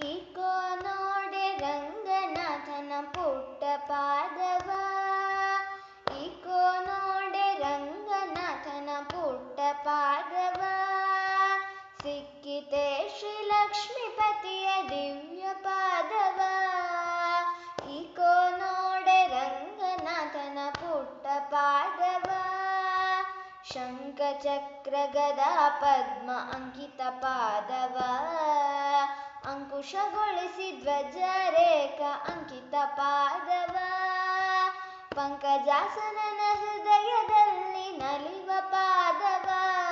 eco ನೋಡೆ ರಂಗನಾಥನ ಪುಟ್ಟ ಪಾದವ, ಈಕೋ ನೋಡೆ ರಂಗನಾಥನ ಪುಟ್ಟ ಪಾದವ, ಸಿಕ್ಕಿತೆ ಶ್ರೀ ಲಕ್ಷ್ಮೀಪತಿಯ ದಿವ್ಯ ಪಾದವ, ಈಕೋ ನೋಡೆ ರಂಗನಾಥನ ಪುಟ್ಟ ಪಾದವ, ಶಂಖ ಚಕ್ರ ಗದಾ ಪದ್ಮ ಅಂಕಿತ ಪಾದವ, ಅಂಕುಶಗೊಳಿಸಿ ಧ್ವಜ ರೇಖಾ ಅಂಕಿತ ಪಾದವ, ಪಂಕಜಾಸನನ ಹೃದಯದಲ್ಲಿ ನಲಿವ ಪಾದವ,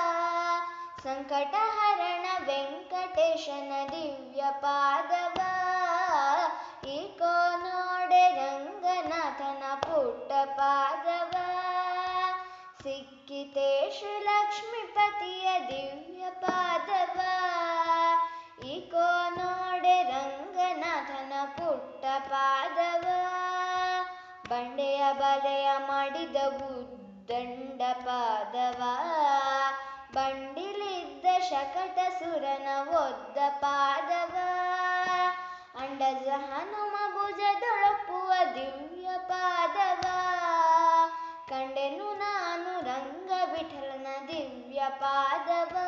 ಸಂಕಟಹರಣ ವೆಂಕಟೇಶನ ದಿವ್ಯ ಪಾದವ, ಈಕೋ ನೋಡೆ ರಂಗನಾಥನ ಪುಟ್ಟ ಪಾದವ, ಸಿಕ್ಕಿತೆ ಶ್ರೀ ಲಕ್ಷ್ಮೀಪತಿಯ ದಿವ್ಯ ಪಾದವ, ಈಕೋ ನೋಡೆ ರಂಗನಾಥನ ಪುಟ್ಟ ಪಾದವ, ಬಂಡೆಯ ಬಲೆಯ ಮಾಡಿದ ಉದ್ದಂಡ ಪಾದವ, ಬಂಡಿಲಿದ್ದ ಶಕಟ ಸುರನ ಒದ್ದ ಪಾದವ, ಅಂಡಜ ಹನುಮ ಭುಜದೊಳಪುವ ದಿವ್ಯ ಪಾದವ, ಕಂಡೆನು ನಾನು ರಂಗ ವಿಠಲನ ದಿವ್ಯ ಪಾದವ,